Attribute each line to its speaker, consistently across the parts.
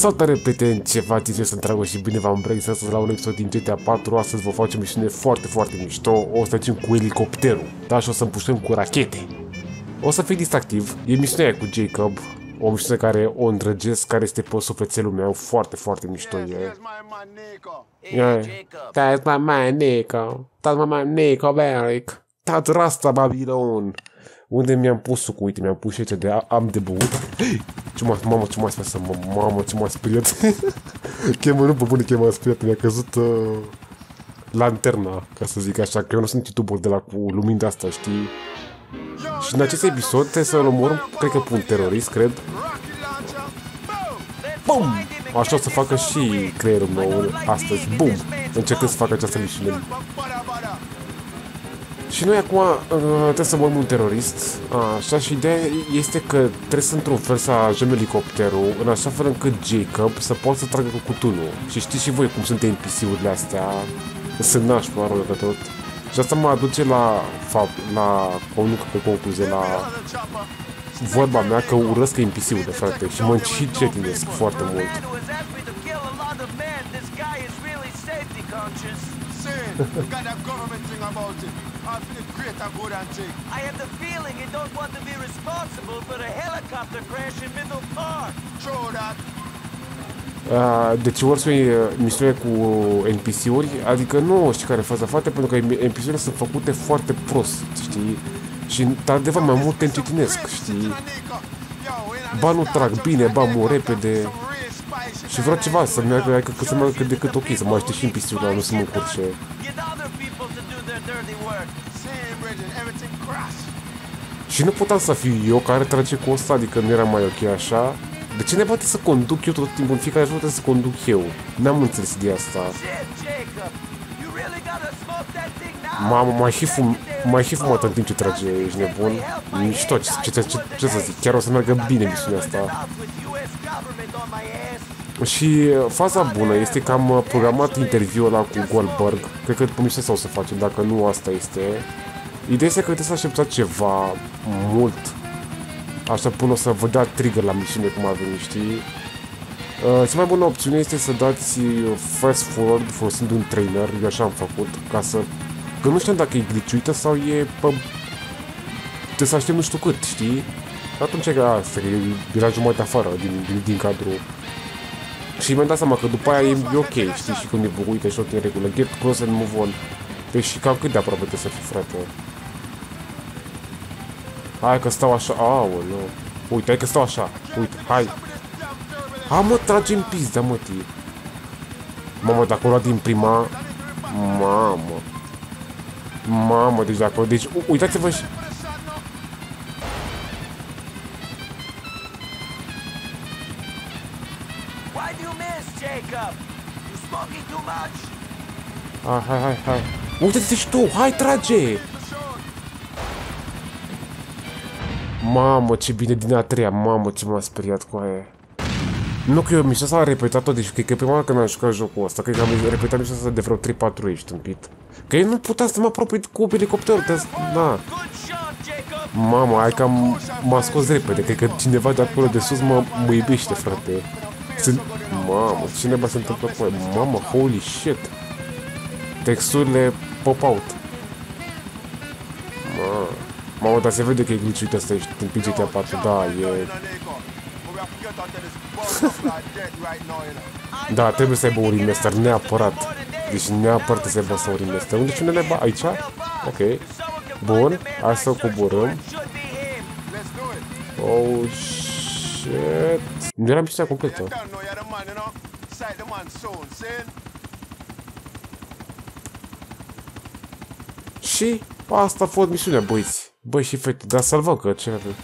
Speaker 1: Salutare prieteni, ce faceți? Eu sunt Dragoș și bine v-am regăsit la un episod din GTA 4. Astăzi vă facem o misiune foarte mișto. O să facem cu elicopterul, da? Și o să împușcăm cu rachete. O să fii distractiv. E misiunea cu Jacob, o misiune care o îndrăgesc, care este pe sufletelul meu. Foarte mișto e. That's my man, Nico. That's my man, Nico Bellic. That's Rasta Babylon. Unde mi-am pus-o cu, uite, mi-am pus și aici de am de băut. Mamă, ce m-a speriat, mamă, ce m-a speriat. Nu pe bune, m-a speriat, mi-a căzut lanterna, ca să zic așa, că eu nu sunt youtuber de la cu lumini de asta, știi? Și în acest episod trebuie să-l omorâm, cred că pe un terorist, cred. Bum! Așa o să facă și creierul meu astăzi, bum! Încercând să facă această misiune. Și noi acum trebuie să omorâm un terorist, așa, și ideea este că trebuie să într-un fel să ajungem elicopterul, în așa fel încât Jacob să poată să tragă cu cutunul. Și știți și voi cum sunt NPC-urile astea, sunt nașpa, rău de tot. Și asta mă aduce la concluzie, la vorba mea că urăsc NPC-urile, frate, și mă și cetinesc foarte mult. Deci ori să misiune cu NPC-uri, adică nu știu care faza foarte, pentru că NPC-urile sunt făcute foarte prost, știi? Și într-adevăr mai mult te încetinesc, știi? Ba nu trag bine, ba mor repede. Și vreau ceva să meargă, adică să meargă cât de cât ok, să mă aștept și NPC-urile, nu să mă încurce. Și nu puteam să fiu eu care trage cu ăsta, adică nu era mai ok așa. De ce ne poate să conduc eu tot timpul, în fiecare zi trebuie să conduc eu? N-am înțeles de asta. Mamă, mai și fumat în timp ce trage, ești nebun? Mișto, ce să zic, chiar o să meargă bine misiunea asta. Și faza bună este că am programat interviul ăla cu Goldberg. Cred că după misiunea o să facem, dacă nu asta este. Ideea este că trebuie să așteptați ceva mult. Așa până o să vă dea trigger la misiune cum a venit, știi? Cea mai bună opțiune este să dați fast forward folosind un trainer, eu așa am făcut, ca să... Că nu știam dacă e glitchuită sau e pe... Trebuie să aștept nu știu cât, știi? Atunci că asta, era jumătate afară din cadru. Și mi-am dat seama că după aia e ok, știi? Și când e buguită și tot în regulă, get close and move on. Deci și cam cât de aproape trebuie să fii, frate? Hai că stau așa, aoleu. Uite, hai că stau așa, uite, hai. Hai mă, trage în pizda, mă, tii. Mamă, dacă o lua din prima... Mamă, deci dacă... Deci, uitați-vă și... Hai. Uite-te și tu, hai, trage! Mamă, ce bine din a treia, mamă, ce m-a speriat cu aia. Nu că eu misiunea s-a repetat-o, deci cred că e prima oară când am jucat jocul ăsta, cred că am repetat misiunea asta de vreo 3-4 ori, tâmpit. Că eu nu puteam să mă apropii cu elicopterul, da. Mamă, hai că m-a scos repede, cred că cineva de acolo de sus mă iubește, frate. Mamă, ce neba se întâmplă cu aia? Mamă, holy shit. Texturile pop-out. Mamă, dar se vede că e glitch-uit ăsta, ești în GTA 4, da, e... Da, trebuie să aibă un remaster, neapărat. Deci neapărat trebuie să aibă să un remaster. Unde cine neba? Aici? Ok. Bun, hai să o coborâm. Oh, shit. Nu era misiunea completă. Și asta a fost misiunea, băieți. Băi și fete, dar salvăm că ce avem.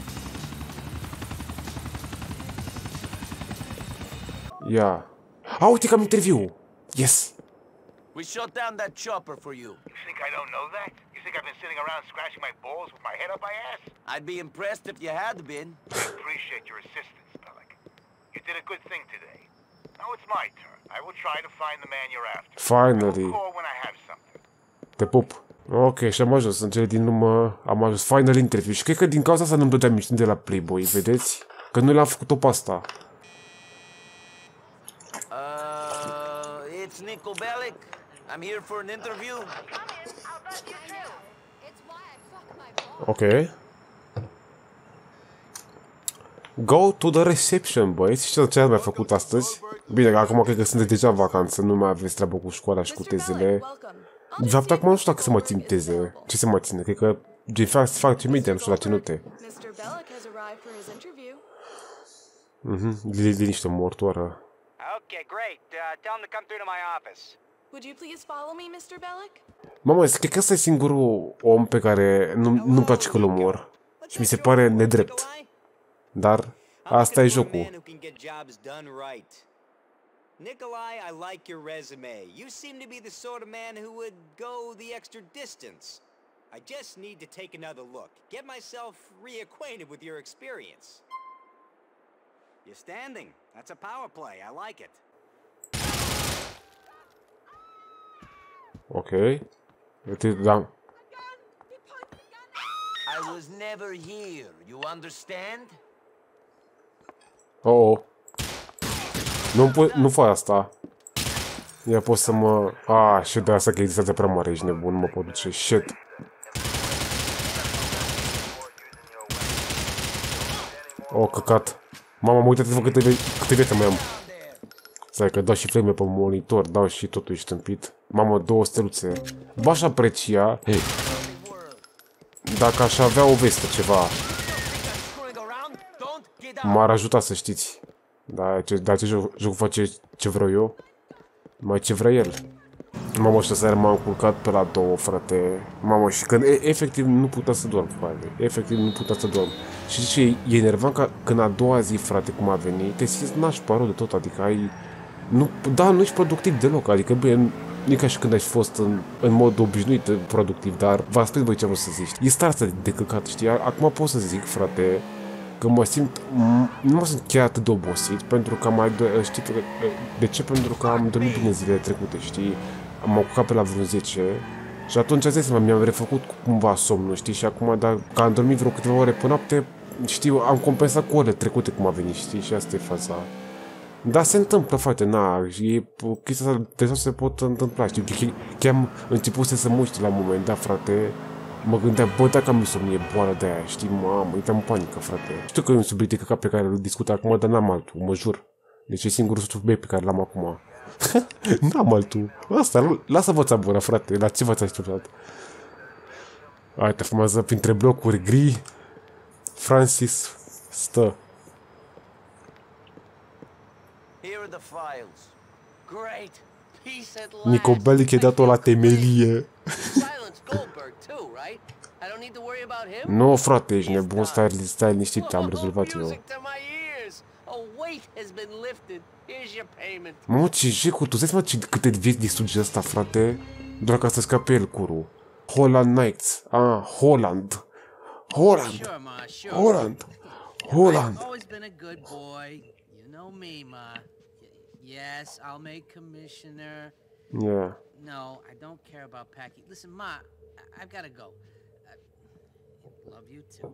Speaker 1: Ia. Uite că am interviu. Yes.
Speaker 2: We shot down that chopper for you.
Speaker 3: You think I don't know that? You think I've been sitting around scratching my balls with my head up my ass?
Speaker 2: I'd be impressed if you had been.
Speaker 3: I appreciate your assistance, Bellic. You did a good thing today. Now it's my turn. I will try to find the man you're after.
Speaker 1: Finally.
Speaker 3: I'll call when I have something.
Speaker 1: Te pup. Ok, și am ajuns în cele din urmă, am ajuns final interview și cred că din cauza asta nu-mi dădeam misiuni de la Playboy, vedeți? Că noi l-am făcut-o pe asta.
Speaker 2: It's Niko Bellic. I'm here for an interview.
Speaker 1: Ok. Go to the reception, băieți. Știți ce am mai făcut astăzi? Bine, acum cred că sunteți deja în vacanță, nu mai aveți treabă cu școala și cu tezele. De fapt, acum nu știu dacă să mă țin teze. Ce să mă ține? Cred că fac ce minte, nu știu la ce note. Liniște mortoară.
Speaker 4: Okay, great. Tell him to come through to my office.
Speaker 5: Would you please follow me, Mr. Bellic?
Speaker 1: Mamă, cred că ăsta e singurul om pe care nu-mi place că-l omor. Și mi se pare nedrept. Dar asta e jocul.
Speaker 4: Nikolai, I like your resume. You seem to be the sort of man who would go the extra distance. I just need to take another look. Get myself reacquainted with your experience. You're standing. That's a power play. I like it.
Speaker 1: Ok. Uite, da.
Speaker 2: I was never here. You understand?
Speaker 1: Oh. Nu fă asta. Ia pot să mă... și de asta că e distanța prea mare, ești nebun, nu mă pot duce. Shit. Căcat. Mama, mă uitați-vă câte viață mai am. Stai că dau și flame pe monitor, dau și totul e stâmpit. Mamă, 2 steluțe. V-aș aprecia dacă aș avea o vestă, ceva. M-ar ajuta să știți. Dar ce joc face ce vreau eu? Mai ce vrea el. Mamă, și seara m-am culcat pe la 2, frate. Mamă, și când efectiv nu putea să dorm, frate. Efectiv nu putea să dorm. Și ce e enervant că când a doua zi, frate, cum a venit, te simți nașpa rău de tot, adică ai... nu ești productiv deloc, adică bine, nu e ca și când ai fost în mod obișnuit productiv, dar vă spus voi ce vreau să zici. E starea asta de căcat, știi? Acum pot să zic, frate, că nu mă simt chiar atât de obosit, pentru că știi, de ce? Pentru că am dormit bine zilele trecute, știi? M-am culcat pe la vreo 10 și atunci mi-am refăcut cumva somnul, știi? Și acum, dacă am dormit vreo câteva ore pe noapte, știu, am compensat cu orele trecute cum a venit, știi? Și asta e faza. Dar se întâmplă, frate, chestia asta deja se pot întâmpla, știi? Chiar am început să mă uit la un moment dat, frate. Mă gândeam, bă, dacă am insomnie, boală de aia, știi, mamă, uitam în panică, frate. Știu că e un subiect de căcat pe care îl discut acum, dar n-am altul, mă jur. Deci e singurul subiect pe care l-am acum. N-am altul. Asta, lasă-vă țabura, frate, la ce v-ați așteptat? Hai, te fumează printre blocuri gri. Francis stă.
Speaker 2: Here are the files. Great. Peace at last.
Speaker 1: Niko Bellic e dat-o la temelie.
Speaker 2: Silence Goldberg too, right? I don't need to worry about him.
Speaker 1: Nu, frate, ești nebun, stai liniștit, am rezolvat eu. Mamă, ce jecul, tu zici, mă, câte vieți distruge ăsta, frate? Doar ca să scape el curul. Holland Knights. Holland. Holland. Holland. Holland.
Speaker 6: Yes, I'll make commissioner.
Speaker 1: Yeah.
Speaker 6: No, I don't care about Packy. Listen, Ma, I've got to go. Love you too.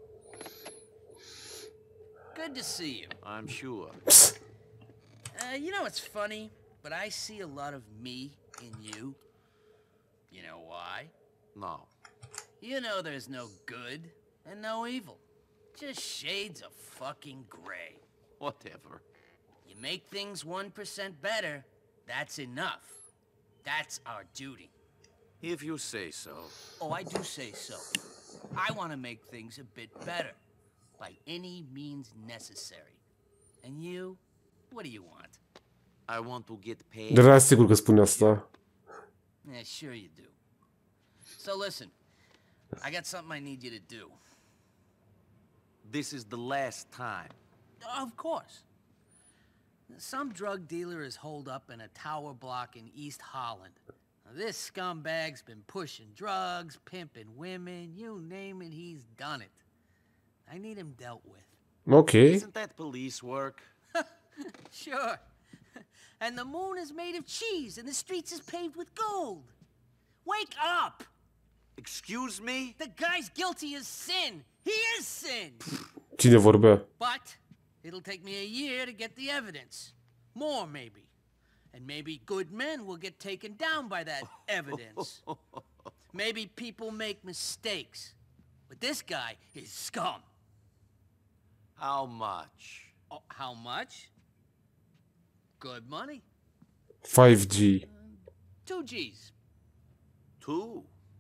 Speaker 6: Good to see you.
Speaker 2: I'm sure.
Speaker 6: You know, it's funny, but I see a lot of me in you. You know why?
Speaker 2: No.
Speaker 6: You know there's no good and no evil. Just shades of fucking gray.
Speaker 2: Whatever.
Speaker 6: You make things 1% better, that's enough. That's our duty.
Speaker 2: If you say so.
Speaker 6: Oh, I do say so. I want to make things a bit better, by any means necessary. And you, what do you want?
Speaker 2: I want to get paid.
Speaker 1: Era sigur că spune asta.
Speaker 6: Yeah, sure you do. So listen, I got something I need you to do.
Speaker 2: This is the last time.
Speaker 6: Of course. Some drug dealer is holed up in a tower block in East Holland. Now, this scumbag's been pushing drugs, pimping women, you name it, he's done it. I need him dealt with.
Speaker 1: Okay.
Speaker 2: Isn't that police work?
Speaker 6: Sure. And the moon is made of cheese and the streets is paved with gold. Wake up!
Speaker 2: Excuse me?
Speaker 6: The guy's guilty as sin. He is sin.
Speaker 1: Cine vorbea?
Speaker 6: But it'll take me a year to get the evidence. More, maybe. And maybe good men will get taken down by that evidence. Maybe people make mistakes. But this guy is scum.
Speaker 2: How much?
Speaker 6: Oh, how much? Good money.
Speaker 1: 5G.
Speaker 6: 2 G's.
Speaker 2: 2?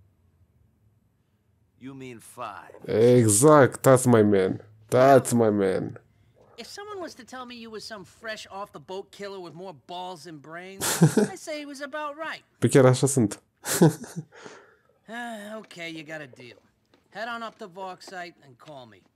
Speaker 2: You mean 5?
Speaker 1: Exact, that's my man. That's my man.
Speaker 6: If someone was to tell me you was some fresh off the boat killer with more balls than brains, I'd say he was about right.
Speaker 1: Pe chiar așa sunt.
Speaker 6: Okay, you got a deal. Head on up to Vork site and call me.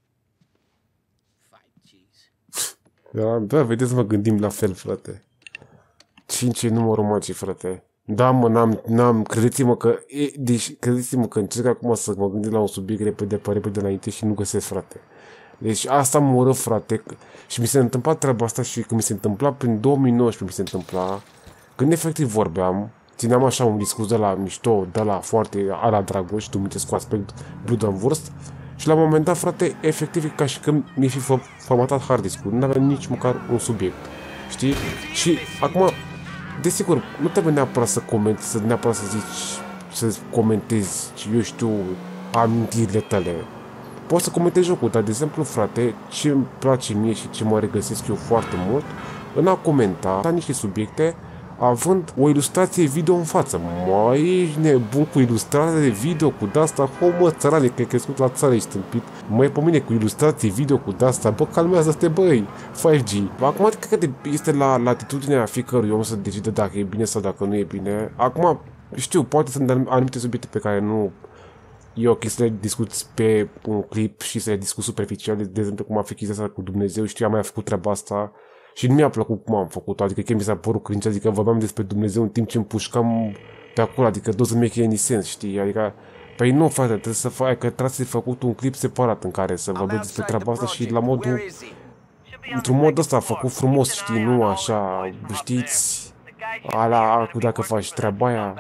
Speaker 6: 5 G's.
Speaker 1: Da, vedeți, mă gândim la fel, frate. 5 e numărul magii, frate. Da, mă, n-am, credeți-mă că, deci, credeți-mă că încerc acum să mă gândesc la un subiect repede înainte și nu găsesc, frate. Deci asta mă ură, frate, și mi se întâmpla treaba asta și când mi se întâmpla prin 2019 mi se întâmpla, când efectiv vorbeam, țineam așa un discurs de la mișto, de la foarte ala Dragoș, tu mintesc cu aspect Blood and Wurst, și la un moment dat, frate, efectiv e ca și când mi-e fi formatat hard discul, nu aveam nici măcar un subiect, știi? Și acum, desigur, nu trebuie neapărat să comentezi, neapărat să zici, să comentezi, eu știu, amintirile tale. Poți să comentezi jocul, dar, de exemplu, frate, ce îmi place mie și ce mă regăsesc eu foarte mult, în a comenta niște subiecte, având o ilustrație video în față. Mai ești nebun cu ilustrație video cu de-asta? Mă, țărane, că ai crescut la țară, ești stâmpit. Mai pe mine cu ilustrație video cu de-asta? Bă, calmează-te, băi, 5G. Acum, cred că este la latitudinea fiecărui om să decide dacă e bine sau dacă nu e bine. Acum, știu, poate sunt anumite subiecte pe care nu e ok să le discuți pe un clip și să le discuți superficial, de exemplu cum a fi chestia asta cu Dumnezeu, știu, am mai făcut treaba asta și nu mi-a plăcut cum am făcut-o, adică chiar mi s-a părut cringe, adică vorbeam despre Dumnezeu în timp ce împușcam pe acolo, adică doesn't make any sense, știi, adică, păi nu, frate, trebuie să faci, că trebuie să făcut un clip separat în care să vorbesc despre treaba asta și la modul, într-un mod ăsta făcut frumos, știi, nu așa, știți, ala, dacă faci treaba aia,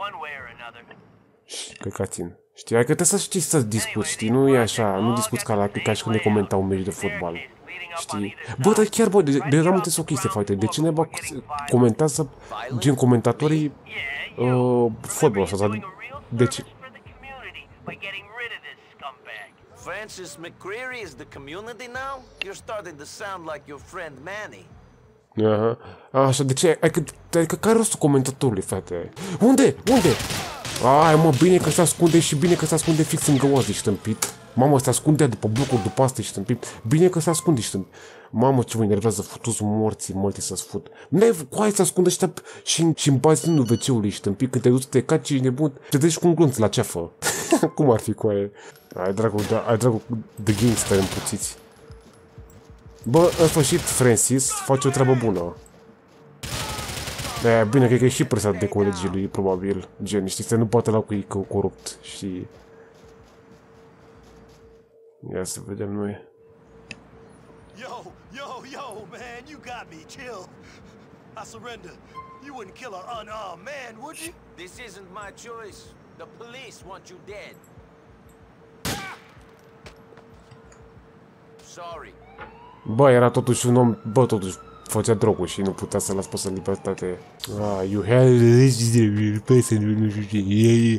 Speaker 1: căcațin. Știi, adică trebuie să știi să discuți, știi, nu e așa, nu discuți ca și când ne comenta un meci de fotbal, știi? Bă, dar chiar, bă, deja am înțeles o chestie, frate, de ce neba comentează, gen comentatorii, fotbal sau, deci...
Speaker 2: Francis McCreary is the community now? You're starting to sound like your friend Manny.
Speaker 1: Aha, așa, de ce, adică care rostul comentatorului, frate? Unde? Ai, mă, bine că se ascunde și bine că se ascunde fix în găoază, ești tâmpit. Mamă, se ascunde după blocuri, după asta, ești tâmpit. Bine că se ascunde, ești tâmpit. Mamă, ce mă enervează, futu-ți morții, mălte să-ți fut. N-ai, cu aia se ascunde ăștia și în bazinul WC-ului, ești tâmpit. Când te duci, te caci, ești nebun, te treci cu un glonț la ceafă. Cum ar fi cu aia? Ai dracu de gangster împuțiți. Bă, în sfârșit, Francis face o treabă bună. Bine, cred că e și presat de colegii lui, probabil, gen, știi, să nu poate la cu ei corupt, și... Ia să vedem noi.
Speaker 7: Yo, man, you got me, chill. I surrender. You wouldn't kill an unarmed man, would you?
Speaker 2: This isn't my choice. The police want you dead. Sorry.
Speaker 1: Bă, era totuși un om, bă, totuși făcea drogul și nu putea să las pus în libertate. You have person, nu știu ce.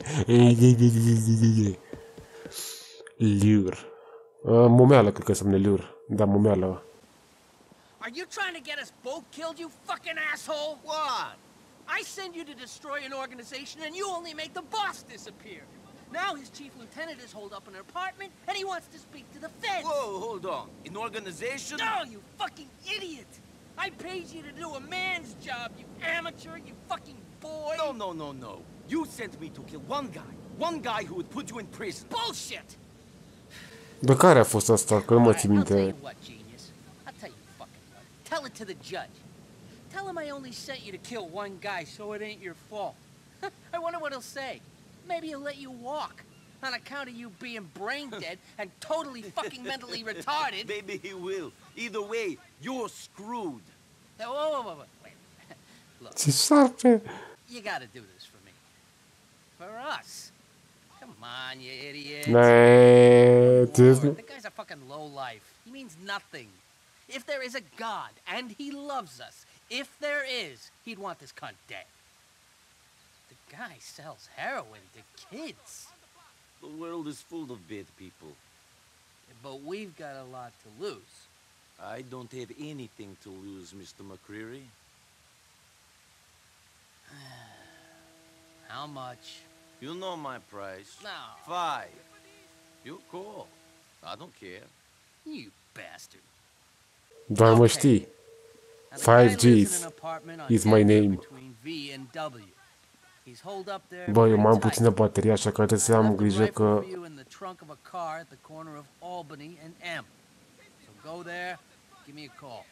Speaker 1: Lure. Momeală, cred că semne lure. Da, momeală.
Speaker 6: Are you trying to get us both killed, you fucking asshole?
Speaker 2: What?
Speaker 6: I send you to destroy an organization and you only make the boss disappear. Now his chief lieutenant is holed up in an apartment and he wants to speak to the feds.
Speaker 2: Whoa, hold on. An organization?
Speaker 6: No, you fucking idiot! I paid you to do a man's job, you amateur, you fucking boy!
Speaker 2: No. You sent me to kill one guy who would put you in prison.
Speaker 6: Bullshit!
Speaker 1: De care a fost asta? Că nu mă țin
Speaker 6: I'll tell
Speaker 1: minte.
Speaker 6: you what, genius. I'll tell you fucking what. Tell it to the judge. Tell him I only sent you to kill one guy, so it ain't your fault. I wonder what he'll say. Maybe he'll let you walk. On account of you being brain dead and totally fucking mentally retarded.
Speaker 2: Maybe he will. Either way, you're screwed.
Speaker 6: Wait. Look,
Speaker 1: Ce șarpe!
Speaker 6: you gotta do this for me. For us. Come on, you idiot. The guy's a fucking lowlife. He means nothing. If there is a God and he loves us, If there is, he'd want this cunt dead. The guy sells heroin to kids.
Speaker 2: The world is full of bad people.
Speaker 6: But we've got a lot to lose.
Speaker 2: I don't have anything to lose, Mr. McCreary.
Speaker 6: How much?
Speaker 2: You know my price.
Speaker 6: No.
Speaker 2: 5. You call. I don't care.
Speaker 6: You bastard.
Speaker 1: Doar mă știi.
Speaker 6: Now, the guy
Speaker 1: 5
Speaker 6: lives
Speaker 1: Gs
Speaker 6: in an apartment on
Speaker 1: is my
Speaker 6: Denver
Speaker 1: name.
Speaker 6: between V and W. He's holed up there.
Speaker 1: Bă, eu mai am
Speaker 6: pretty
Speaker 1: puțină
Speaker 6: tight.
Speaker 1: baterie, așa că trebuie să
Speaker 6: I
Speaker 1: am
Speaker 6: left a
Speaker 1: grijă
Speaker 6: rifle
Speaker 1: că...
Speaker 6: for you in the trunk of a car at the corner of Albany and M. So go there, give me a call.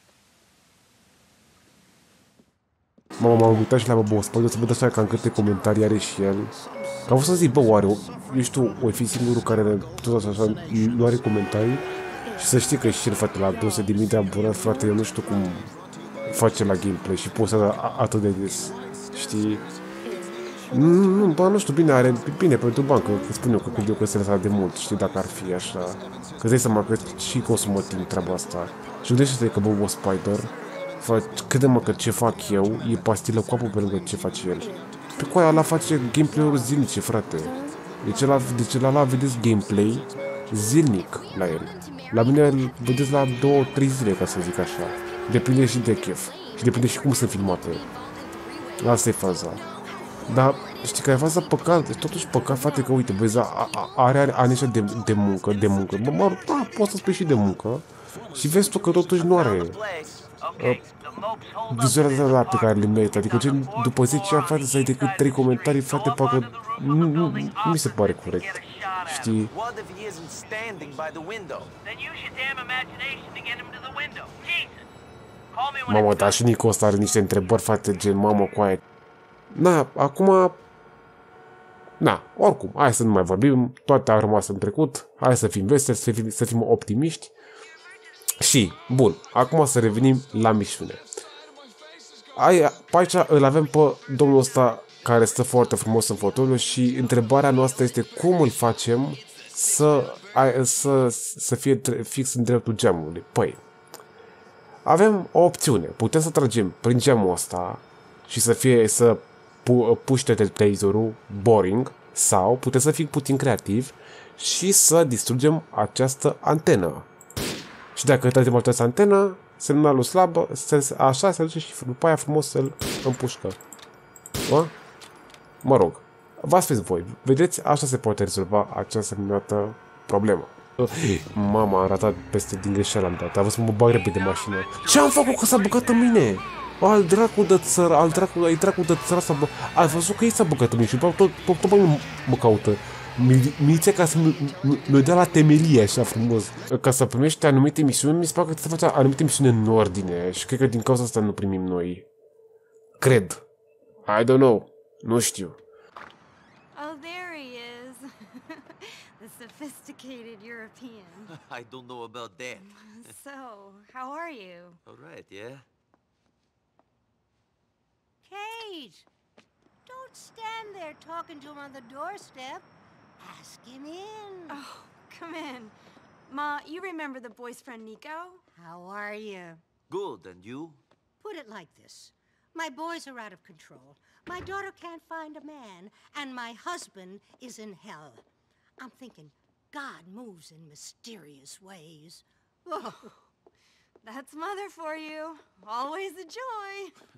Speaker 1: M-am uitat și la Bobo Spider să văd așa cam câte comentarii are și el. Că am vrut să zic, bă, oare, eu știu, o fi singurul care tot așa nu are comentarii? Și să știi că și el, frate, la 200.000 de abonați, frate, eu nu știu cum face la gameplay și postează atât de des, știi? Nu știu, bine, are, bine, pentru bani, că spun eu că cred eu că se lăsa de mult, știi, dacă ar fi așa. Că îți dai seama că și consumă timp treaba asta. Și gândește-te că Bobo Spider, crede-mă că ce fac eu e pastilă cu apă pe lângă ce face el. Pe coaia ăla face gameplay-uri zilnice, frate. Deci ăla vedeți gameplay zilnic la el. La mine îl vedeți la 2-3 zile, ca să zic așa. Depinde și de chef. Și depinde și cum sunt filmate. Asta e faza. Dar știi că e faza păcat, deci totuși păcat, frate, că uite, vezi, are ani așa de muncă. Bă, da, poți să spui și de muncă. Și vezi tu că totuși nu are vizualizarea pe care le merită. Adică după 10 ani, frate, să ai decât 3 comentarii, frate, parcă nu mi se pare corect. Știi?
Speaker 2: What if he isn't standing by the window?
Speaker 8: Then use your damn imagination to get him to the window. Jesus! Call me when
Speaker 1: Mamă,
Speaker 8: it's
Speaker 1: dar și Nico ăsta are niște întrebări, frate, gen, mamă, coaie. Na, acum... Na, oricum, hai să nu mai vorbim, toate au rămas în trecut, hai să fim veseli, să fim optimiști. Și, bun, acum să revenim la misiune. Aici îl avem pe domnul ăsta care stă foarte frumos în fotoliu și întrebarea noastră este cum îl facem să fie fix în dreptul geamului. Păi, avem o opțiune. Putem să tragem prin geamul ăsta și să puște televizorul boring sau putem să fim puțin creativi și să distrugem această antenă. Și dacă tragem această antenă, semnalul slab, așa se duce și după aia frumos să-l împușcă. Mă rog, v-ați spus voi, vedeți, așa se poate rezolva această minunată problemă. Mama, am ratat peste din greșeală am dat, a vrut să mă bag repede de mașină. Ce am făcut că s-a băgat în mine? Al dracu de țără, ai dracu de țără s-a băgat. Ai văzut că ei s-a băgat în mine și tot mă caută. Miliția ca să mi-o dea la temelie așa frumos. Ca să primești anumite misiuni, mi se pare că trebuie să faci anumite misiuni în ordine și cred că din cauza asta nu primim noi. Cred. I don't know. Nu știu.
Speaker 9: Oh, there he is. The sophisticated European.
Speaker 2: I don't know about that.
Speaker 9: So, how are you?
Speaker 2: All right, yeah?
Speaker 10: Cage! Don't stand there talking to him on the doorstep. Ask him in.
Speaker 9: Oh, come in. Ma, you remember the boy's friend Nico?
Speaker 10: How are you?
Speaker 2: Good, and you?
Speaker 10: Put it like this. My boys are out of control. My daughter can't find a man, and my husband is in hell. I'm thinking God moves in mysterious ways. Oh.
Speaker 9: That's Mother for you. Always a joy.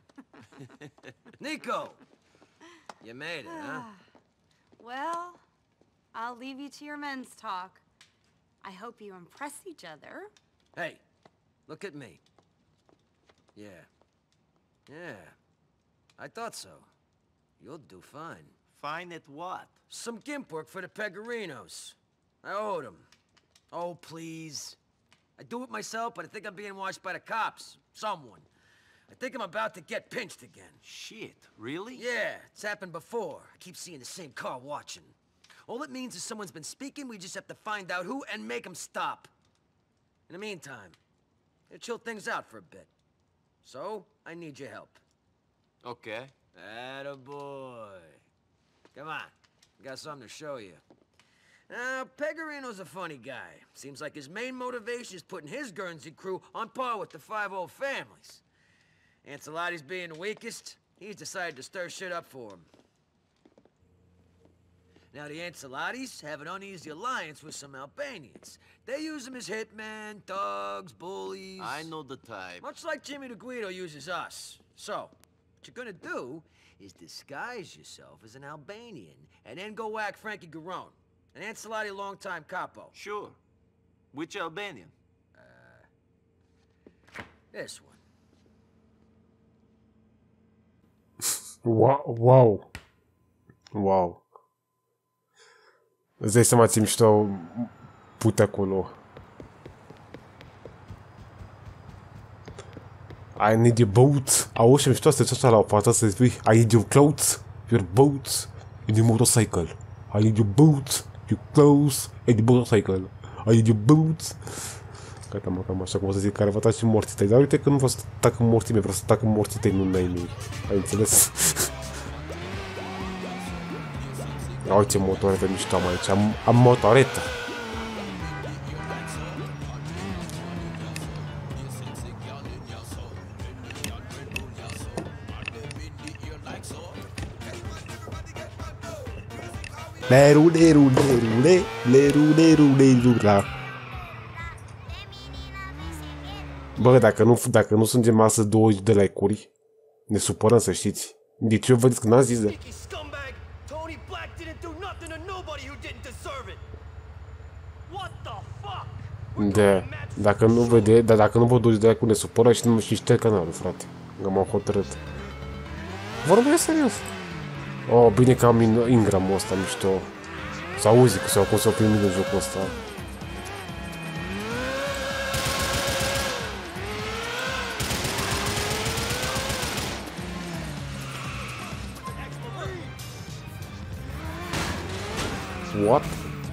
Speaker 4: Nico! You made it, huh?
Speaker 9: Well, I'll leave you to your men's talk. I hope you impress each other.
Speaker 4: Hey, look at me. Yeah. I thought so. You'll do fine.
Speaker 2: Fine at what?
Speaker 4: Some gimp work for the Pegorinos. I owed them. Oh, please. I do it myself, but I think I'm being watched by the cops. Someone. I think I'm about to get pinched again.
Speaker 2: Shit, really?
Speaker 4: Yeah, it's happened before. I keep seeing the same car watching. All it means is someone's been speaking, we just have to find out who and make them stop. In the meantime, it'll chill things out for a bit. So, I need your help.
Speaker 2: Okay.
Speaker 4: Attaboy. Come on, I got something to show you. Now, Pegorino's a funny guy. Seems like his main motivation is putting his Guernsey crew on par with the 5 old families.
Speaker 11: Ancelotti's being the weakest, he's decided to stir shit up for him. Now, the Ancelottis have an uneasy alliance with some Albanians. They use them as hitmen, thugs, bullies.
Speaker 2: I know the type.
Speaker 11: Much like Jimmy the Guido uses us. So, what you're gonna do is disguise yourself as an Albanian and then go whack Frankie Garone, an Ancelotti longtime capo.
Speaker 2: Sure. Which Albanian?
Speaker 11: This one.
Speaker 1: Wow. Wow. Îți dai seama, ți mișto pute acolo. I need your boat. Auzi, mișto să te la o față să spui I need your clothes, your boat, and your motorcycle. I need your boat, your clothes, and your motorcycle. I need your boat. Cam așa, cum o să zic, care vă taci și morții tăi. Dar uite că nu vreau să tac în morții mei, vreau să tac în morții tăi, nu în mei. Ai înțeles? Ia uite ce motoretă mișto am aici. Am motoretă. Bă, dacă nu sungem astăzi 20 de like-uri, ne supărăm, să știți. Deci eu vedeți că n-am zis de... De, dacă nu vede, dar dacă nu vă duci de like-uri, ne supără și șterg canalul, frate. Că m-am hotărât. Vorbesc serios. Oh, bine că am Ingram-ul ăsta mișto. Sau Uzi, sau cum s-o primit în jocul ăsta. What?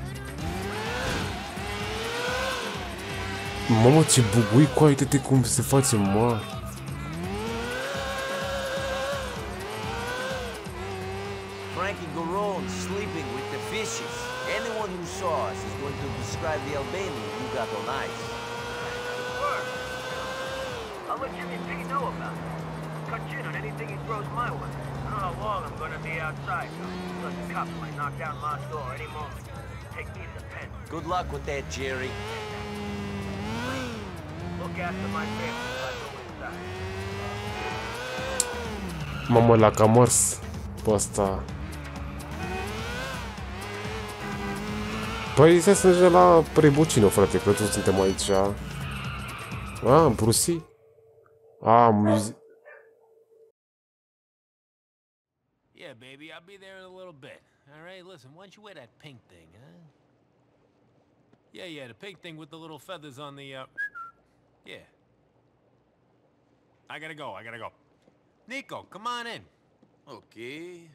Speaker 1: Mamă, ce bugui, cu uite-te cum se face, mă.
Speaker 2: Frankie Garone sleeping with the fishes. Anyone who saw us is going to describe the Albanian you got on ice.
Speaker 8: Sure. I'll let Jimmy B know about it. Cut in on anything he throws my way. I don't know how long I'm gonna be outside, though. Plus the cops might knock down my door any moment. Take me to the pen.
Speaker 2: Good luck with that, Jerry.
Speaker 8: Look after my family if I go inside.
Speaker 1: Mamă, l-a cam ars pe ăsta. Păi să ajungem la Prebucino, frate, că toți suntem aici. Brucey?
Speaker 12: Yeah, baby, I'll be there in a little bit. All right, listen, why don't you wear that pink thing, huh? Yeah, the pink thing with the little feathers on the, yeah. I gotta go. Nico, come on in.
Speaker 2: Okay.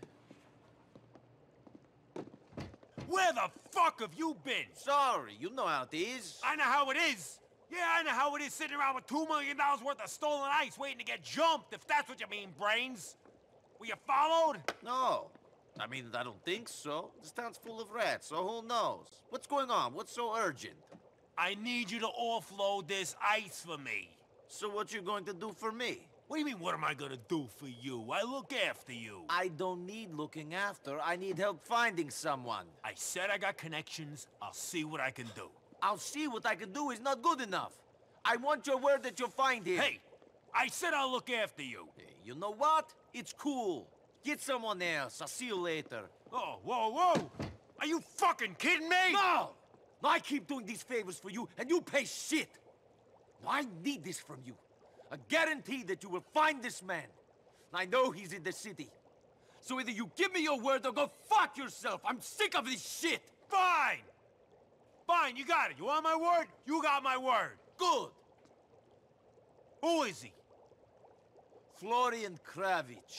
Speaker 12: Where the fuck have you been?
Speaker 2: Sorry, you know how it is.
Speaker 12: I know how it is. Yeah, I know how it is sitting around with $2 million worth of stolen ice waiting to get jumped, if that's what you mean, brains. Were you followed?
Speaker 2: No. I mean, I don't think so. This town's full of rats, so who knows? What's going on? What's so urgent?
Speaker 12: I need you to offload this ice for me.
Speaker 2: So what you going to do for me?
Speaker 12: What do you mean, what am I gonna do for you? I look after you.
Speaker 2: I don't need looking after. I need help finding someone.
Speaker 12: I said I got connections. I'll see what I can do.
Speaker 2: I'll see what I can do is not good enough. I want your word that you'll find him.
Speaker 12: Hey, I said I'll look after you.
Speaker 2: Hey, you know what? It's cool. Get someone else. I'll see you later.
Speaker 12: Oh, whoa. Are you fucking kidding me?
Speaker 2: No! I keep doing these favors for you, and you pay shit. I need this from you. A guarantee that you will find this man. I know he's in the city. So either you give me your word or go fuck yourself. I'm sick of this shit.
Speaker 12: Fine, you got it. You want my word? You got my word.
Speaker 2: Good.
Speaker 12: Who is he?
Speaker 2: Florian Kravich.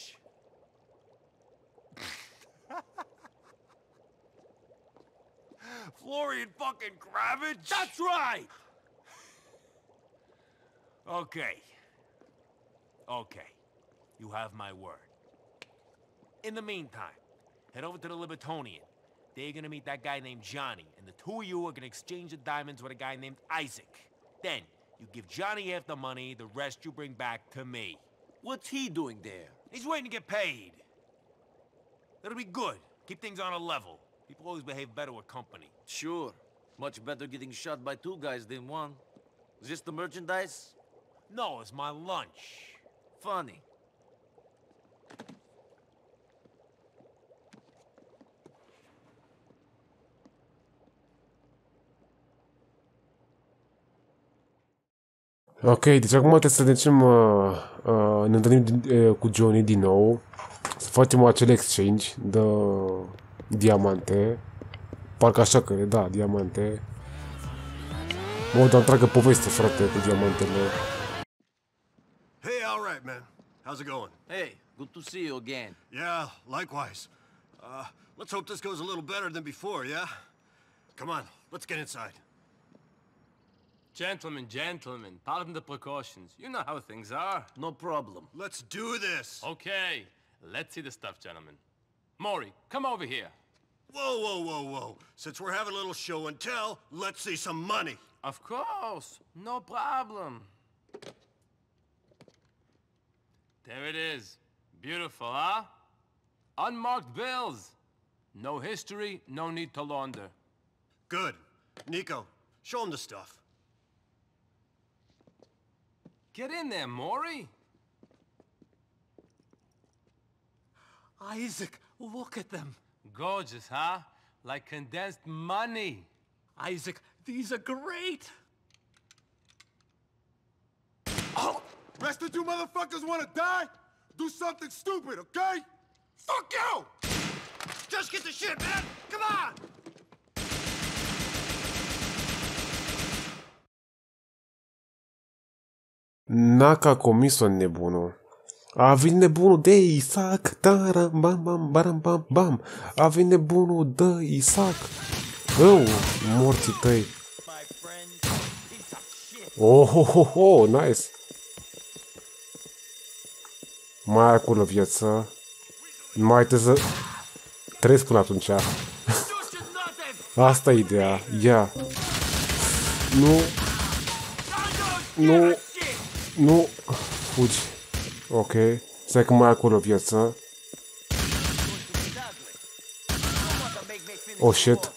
Speaker 12: Florian fucking Kravich?
Speaker 2: That's right!
Speaker 12: Okay. You have my word. In the meantime, head over to the Libertonian. They're gonna meet that guy named Johnny, and the two of you are gonna exchange the diamonds with a guy named Isaac. Then, you give Johnny half the money, the rest you bring back to me.
Speaker 2: What's he doing there?
Speaker 12: He's waiting to get paid. It'll be good. Keep things on a level. People always behave better with company.
Speaker 2: Sure. Much better getting shot by 2 guys than 1. Is this the merchandise?
Speaker 12: No, it's my lunch.
Speaker 2: Funny.
Speaker 1: Ok, deci acum trebuie să trecem, ne întâlnim cu Johnny din nou, să facem acel exchange de diamante, parcă așa că da, diamante. Mă, dar întreagă poveste, frate, cu diamantele.
Speaker 7: Hey, all right, man. How's it going?
Speaker 2: Hey, good to see you again.
Speaker 7: Yeah, likewise. Let's hope this goes a little better than before, yeah? Come on, let's get inside.
Speaker 13: Gentlemen, pardon the precautions. You know how things are.
Speaker 2: No problem.
Speaker 7: Let's do this.
Speaker 13: Okay, let's see the stuff, gentlemen. Maury, come over here.
Speaker 7: Whoa. Since we're having a little show and tell, let's see some money.
Speaker 13: Of course, no problem. There it is. Beautiful, huh? Unmarked bills. No history, no need to launder.
Speaker 7: Good. Nico, show him the stuff.
Speaker 13: Get in there, Maury.
Speaker 2: Isaac, look at them.
Speaker 13: Gorgeous, huh? Like condensed money.
Speaker 2: Isaac, these are great.
Speaker 14: Oh! Rest of you motherfuckers wanna die? Do something stupid, okay? Fuck you!
Speaker 7: Just get the shit, man! Come on!
Speaker 1: N-a comis-o nebunul. A venit nebunul de Isaac. Taram, bam, bam, baram, bam, bam. A venit nebunul de Isaac. Morții tăi. Oh, nice. Mai acolo viață. Mai trebuie să trăiesc până atunci. Asta e ideea. Ia. Nu. Fugi. Ok. Stai că mai acolo viață. Oh, shit.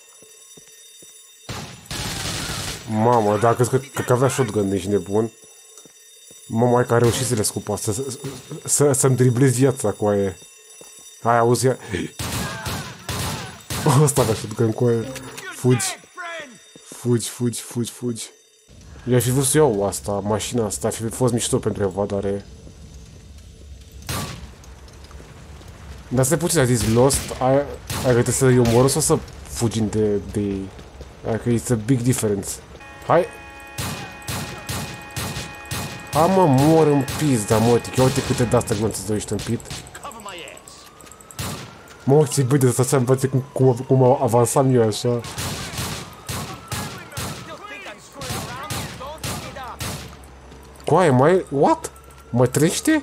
Speaker 1: Mamă, dacă că avea shotgun, ești nebun. Mama, că a reușit să le scupa, să-mi driblezi viața cu aia. Hai, auzi, ia. Ăsta avea shotgun cu aia. Fugi. Eu fi vrut să iau asta, mașina asta, ar fi fost mișto pentru evadare. Dar stai puțin, ai zis Lost, ai găsit să-i omoră sau să fugim de ei? Adică it's a big difference. Hai! Mă, mor în pizda, mătic, ia uite câte de-astea glonțe de ești împit. Mă, ce băi de să-ți învățe cum avansam eu așa. Coaie, mai... What? Mă trește?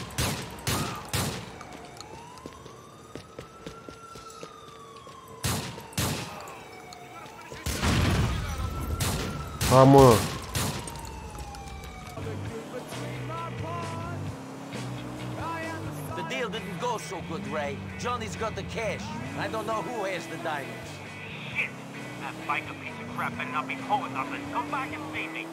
Speaker 1: Mă.
Speaker 2: The deal didn't go so good, Ray. Johnny's got the cash. I don't know who has the diamonds.
Speaker 3: Shit! That biker piece of crap better not be pulling nothing. Come back and see me.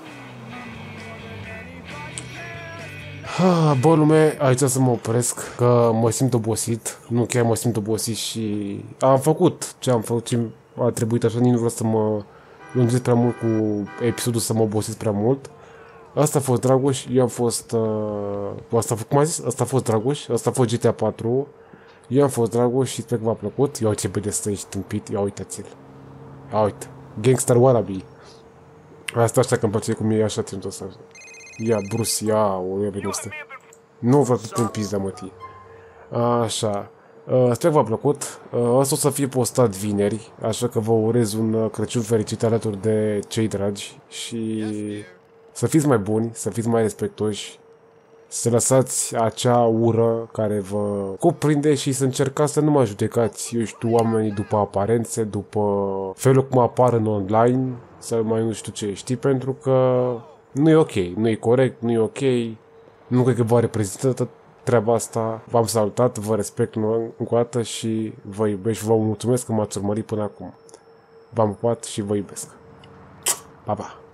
Speaker 1: Bă, lume, aici să mă opresc, că mă simt obosit. Nu chiar mă simt obosit și am făcut ce am făcut, ce a trebuit, așa, nici nu vreau să mă lungesc prea mult cu episodul, să mă obosesc prea mult. Asta a fost Dragoș, eu am fost... cum a zis? Asta a fost Dragoș, asta a fost GTA 4. Eu am fost Dragoș și sper că v-a plăcut. Ia uite ce băde stă, ești tâmpit, ia uitați-l. Ia uite, Gangster Wannabe. Asta așa că îmi place cum e așa ținut ăsta. Ia, Bruce, ia, o ia bine ăsta. Nu vreau să te pizda, mătii. Așa. Sper că v-a plăcut. Asta o să fie postat vineri, așa că vă urez un Crăciun fericit alături de cei dragi și să fiți mai buni, să fiți mai respectoși, să lăsați acea ură care vă cuprinde și să încercați să nu mă judecați, eu știu, oamenii după aparențe, după felul cum apar în online, sau mai nu știu ce, știi, pentru că nu e ok, nu e corect, nu e ok. Nu cred că vă reprezintă tot treaba asta. V-am salutat, vă respect încă o dată și vă iubesc și vă mulțumesc că m-ați urmărit până acum. V-am pupat și vă iubesc. Pa, pa!